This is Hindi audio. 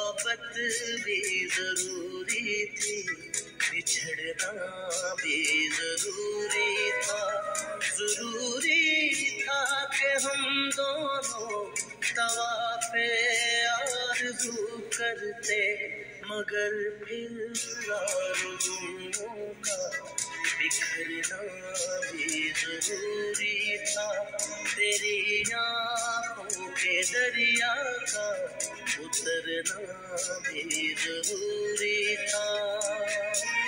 मोहब्बत भी जरूरी थी, बिछड़ना भी जरूरी था। जरूरी था कि हम दोनों तवाफ़े आरज़ू करते, मगर फिर आरज़ुओं का बिखरना भी जरूरी था। तेरी आँखों के दरिया का उतरना भी जरूरी था।